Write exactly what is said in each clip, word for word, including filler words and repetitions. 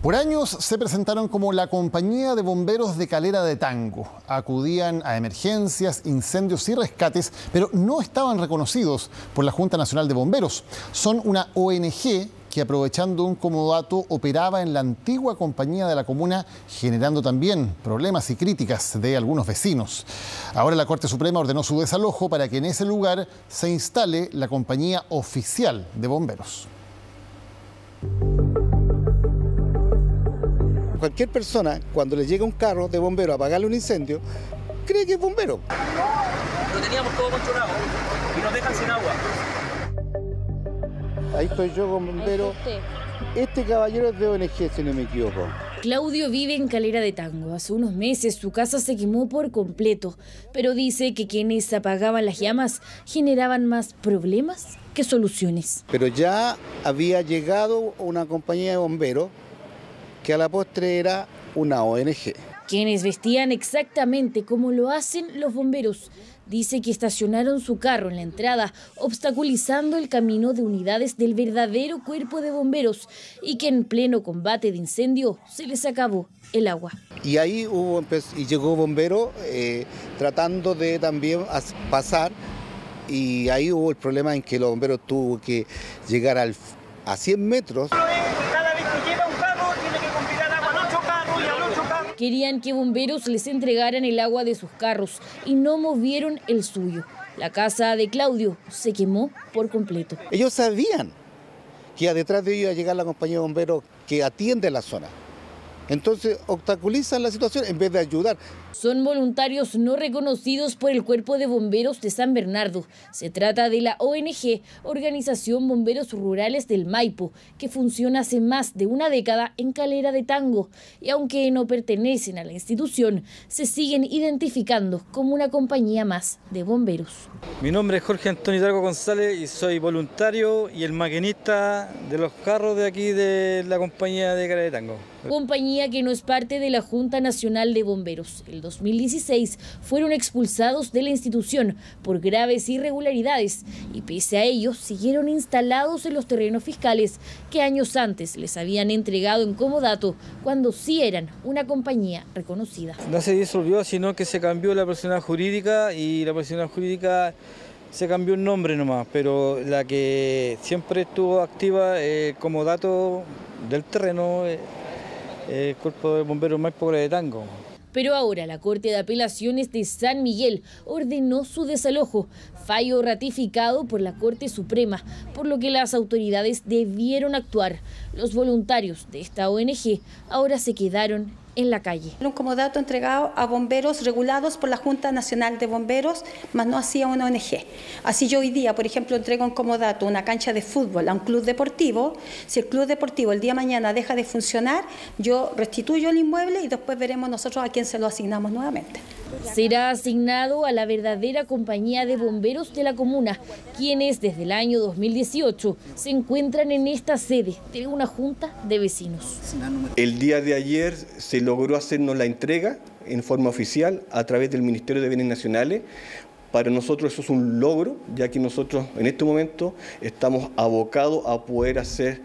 Por años se presentaron como la compañía de bomberos de Calera de Tango. Acudían a emergencias, incendios y rescates, pero no estaban reconocidos por la Junta Nacional de Bomberos. Son una O N G que, aprovechando un comodato, operaba en la antigua compañía de la comuna, generando también problemas y críticas de algunos vecinos. Ahora la Corte Suprema ordenó su desalojo para que en ese lugar se instale la compañía oficial de bomberos. Cualquier persona, cuando le llega un carro de bombero a apagarle un incendio, cree que es bombero. Lo teníamos todo controlado y nos dejan sin agua. Ahí estoy yo con bombero. Este caballero es de O N G, si no me equivoco. Claudio vive en Calera de Tango. Hace unos meses su casa se quemó por completo, pero dice que quienes apagaban las llamas generaban más problemas que soluciones. Pero ya había llegado una compañía de bomberos que a la postre era una O N G. Quienes vestían exactamente como lo hacen los bomberos. Dice que estacionaron su carro en la entrada, obstaculizando el camino de unidades del verdadero cuerpo de bomberos y que en pleno combate de incendio se les acabó el agua. Y ahí hubo, y llegó bombero eh, tratando de también pasar, y ahí hubo el problema en que los bomberos tuvo que llegar al, a cien metros. Querían que bomberos les entregaran el agua de sus carros y no movieron el suyo. La casa de Claudio se quemó por completo. Ellos sabían que detrás de ellos iba a llegar la compañía de bomberos que atiende la zona. Entonces obstaculizan la situación en vez de ayudar. Son voluntarios no reconocidos por el Cuerpo de Bomberos de San Bernardo. Se trata de la O N G, Organización Bomberos Rurales del Maipo, que funciona hace más de una década en Calera de Tango. Y aunque no pertenecen a la institución, se siguen identificando como una compañía más de bomberos. Mi nombre es Jorge Antonio Hidalgo González y soy voluntario y el maquinista de los carros de aquí de la compañía de Calera de Tango. Compañía que no es parte de la Junta Nacional de Bomberos. El dos mil dieciséis fueron expulsados de la institución por graves irregularidades y pese a ello siguieron instalados en los terrenos fiscales que años antes les habían entregado en comodato cuando sí eran una compañía reconocida. No se disolvió, sino que se cambió la personalidad jurídica y la personalidad jurídica se cambió el nombre nomás, pero la que siempre estuvo activa eh, como dato del terreno eh, el Cuerpo de Bomberos Maipo Calera de Tango. Pero ahora la Corte de Apelaciones de San Miguel ordenó su desalojo, fallo ratificado por la Corte Suprema, por lo que las autoridades debieron actuar. Los voluntarios de esta O N G ahora se quedaron en la calle. Un comodato entregado a bomberos regulados por la Junta Nacional de Bomberos, más no hacía una O N G. Así yo hoy día, por ejemplo, entrego un comodato, una cancha de fútbol a un club deportivo. Si el club deportivo el día de mañana deja de funcionar, yo restituyo el inmueble y después veremos nosotros a quién se lo asignamos nuevamente. Será asignado a la verdadera compañía de bomberos de la comuna, quienes desde el año dos mil dieciocho se encuentran en esta sede de una junta de vecinos. El día de ayer se logró hacernos la entrega en forma oficial a través del Ministerio de Bienes Nacionales. Para nosotros eso es un logro, ya que nosotros en este momento estamos abocados a poder hacer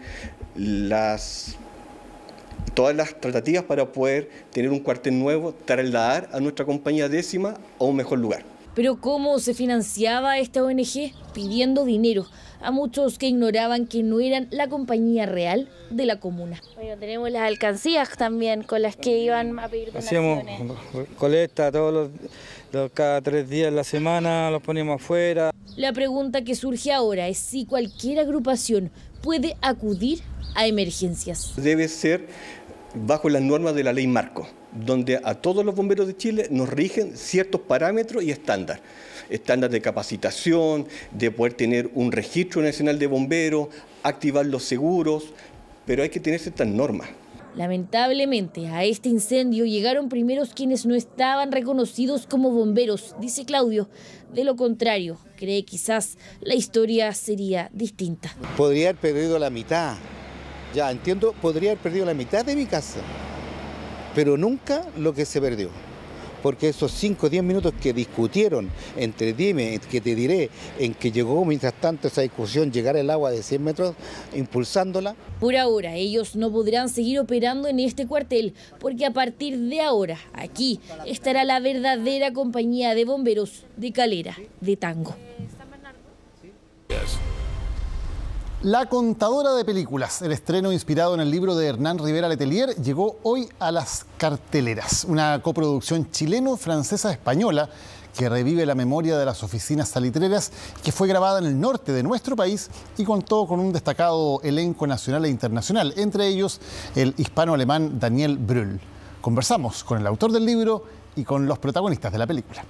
las... todas las tratativas para poder tener un cuartel nuevo, trasladar a nuestra compañía décima a un mejor lugar. Pero ¿cómo se financiaba esta O N G? Pidiendo dinero a muchos que ignoraban que no eran la compañía real de la comuna. Bueno, tenemos las alcancías también con las que iban a pedir donaciones. Hacíamos colecta todos los, los, cada tres días de la semana, los poníamos afuera. La pregunta que surge ahora es si cualquier agrupación puede acudir a emergencias. Debe ser bajo las normas de la ley marco, donde a todos los bomberos de Chile nos rigen ciertos parámetros y estándares. Estándar de capacitación, de poder tener un registro nacional de bomberos, activar los seguros, pero hay que tener ciertas normas. Lamentablemente, a este incendio llegaron primeros quienes no estaban reconocidos como bomberos, dice Claudio. De lo contrario, cree quizás la historia sería distinta. Podría haber perdido la mitad. Ya, entiendo, podría haber perdido la mitad de mi casa, pero nunca lo que se perdió. porque esos cinco o diez minutos que discutieron entre dime, que te diré, en que llegó mientras tanto esa discusión, llegar el agua de cien metros, impulsándola. Por ahora, ellos no podrán seguir operando en este cuartel, porque a partir de ahora, aquí estará la verdadera compañía de bomberos de Calera de Tango. La contadora de películas, el estreno inspirado en el libro de Hernán Rivera Letelier, llegó hoy a las carteleras. Una coproducción chileno-francesa-española que revive la memoria de las oficinas salitreras, que fue grabada en el norte de nuestro país y contó con un destacado elenco nacional e internacional, entre ellos el hispano-alemán Daniel Brühl. Conversamos con el autor del libro y con los protagonistas de la película.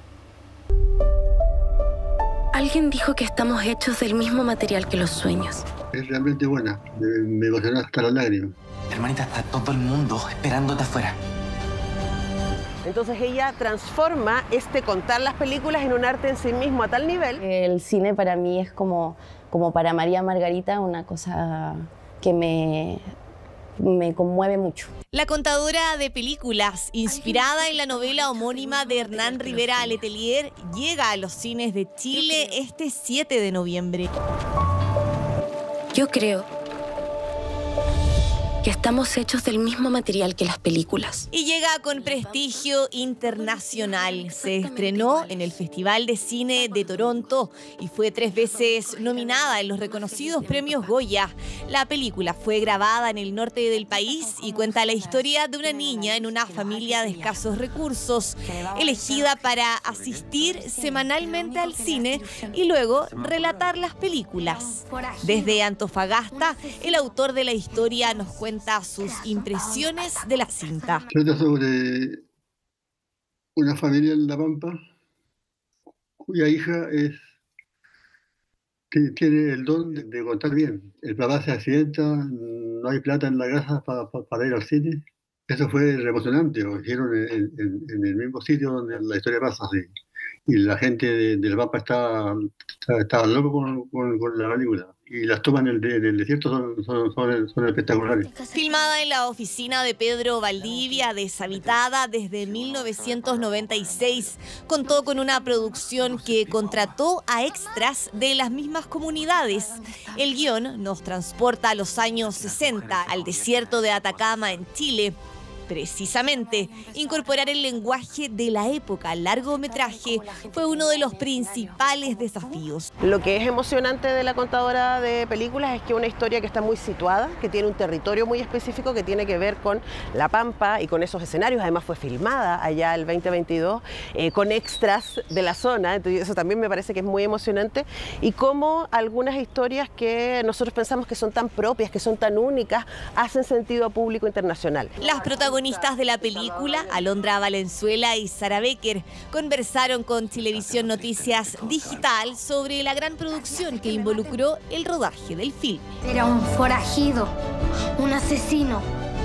Alguien dijo que estamos hechos del mismo material que los sueños. Es realmente buena, me, me emocionó hasta las lágrimas. Hermanita, está todo el mundo esperándote afuera. Entonces ella transforma este contar las películas en un arte en sí mismo a tal nivel. El cine para mí es como, como para María Margarita, una cosa que me, me conmueve mucho. La contadora de películas, inspirada en la novela homónima de Hernán Rivera Letelier, llega a los cines de Chile este siete de noviembre. Yo creo que estamos hechos del mismo material que las películas. Y llega con prestigio internacional. Se estrenó en el Festival de Cine de Toronto y fue tres veces nominada en los reconocidos premios Goya. La película fue grabada en el norte del país y cuenta la historia de una niña en una familia de escasos recursos, elegida para asistir semanalmente al cine y luego relatar las películas. Desde Antofagasta, el autor de la historia nos cuenta sus impresiones de la cinta. Trata sobre una familia en La Pampa cuya hija es, tiene el don de, de contar bien. El papá se accidenta, no hay plata en la casa pa, pa, para ir al cine. Eso fue emocionante, lo hicieron en, en, en el mismo sitio donde la historia pasa. Sí. Y la gente de, de La Pampa estaba, estaba loco con, con, con la película. Y las tomas en el, en el desierto son, son, son, son espectaculares. Filmada en la oficina de Pedro Valdivia, deshabitada desde mil novecientos noventa y seis, contó con una producción que contrató a extras de las mismas comunidades. El guión nos transporta a los años sesenta, al desierto de Atacama, en Chile. Precisamente, incorporar el lenguaje de la época al largometraje fue uno de los principales desafíos. Lo que es emocionante de la contadora de películas es que es una historia que está muy situada, que tiene un territorio muy específico que tiene que ver con La Pampa y con esos escenarios. Además fue filmada allá el veinte veintidós eh, con extras de la zona, entonces eso también me parece que es muy emocionante. Y cómo algunas historias que nosotros pensamos que son tan propias, que son tan únicas, hacen sentido a público internacional. Las protagonistas de la película, Alondra Valenzuela y Sara Becker, conversaron con Chilevisión Noticias Digital sobre la gran producción que involucró el rodaje del film. Era un forajido, un asesino.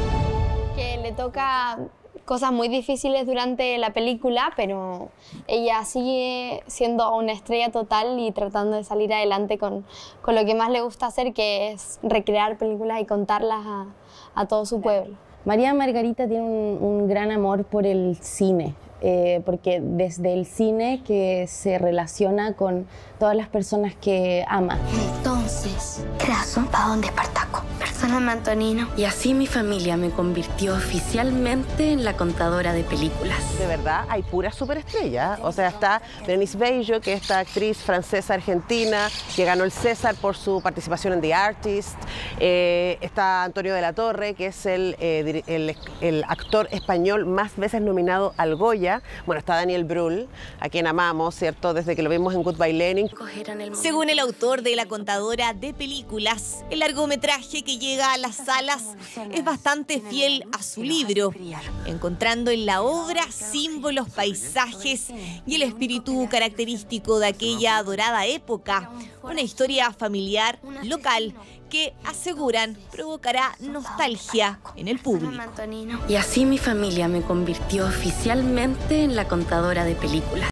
Que le toca cosas muy difíciles durante la película, pero ella sigue siendo una estrella total y tratando de salir adelante con, con lo que más le gusta hacer, que es recrear películas y contarlas a, a todo su pueblo. María Margarita tiene un, un gran amor por el cine, eh, porque desde el cine que se relaciona con todas las personas que ama. Entonces, Craso va donde Espartaco. Perdóname, Antonino. Y así mi familia me convirtió oficialmente en la contadora de películas. De verdad, hay puras superestrellas. O sea, está Denise Bello, que es esta actriz francesa-argentina, que ganó el César por su participación en The Artist. Eh, está Antonio de la Torre, que es el, eh, el, el actor español más veces nominado al Goya. Bueno, está Daniel Brühl, a quien amamos, ¿cierto? Desde que lo vimos en Goodbye Lenin. Según el autor de La contadora de películas, el largometraje que llega a las salas es bastante fiel a su libro, encontrando en la obra símbolos, paisajes y el espíritu característico de aquella dorada época, una historia familiar, local, que aseguran provocará nostalgia en el público. Y así mi familia me convirtió oficialmente en la contadora de películas.